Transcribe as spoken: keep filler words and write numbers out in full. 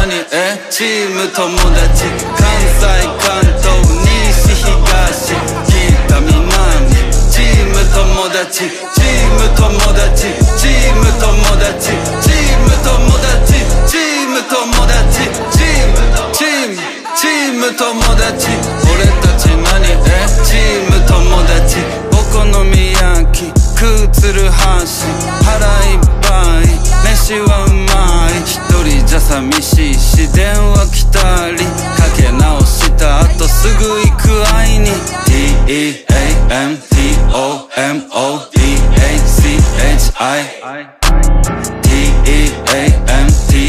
何えチーム友達関西関東西東北南チーム友達チーム友達チーム友達チーム友達チーム友達チームチームチーム友達俺たち何えチーム友達お好み焼き食うつるはし腹いっぱい飯はうまい一人じゃ寂しいし電話来たりかけ直した後すぐ行く会いに ティーイーエーエムティーオーエムオーディーエイチシーエイチアイ ティーイーエーエムティー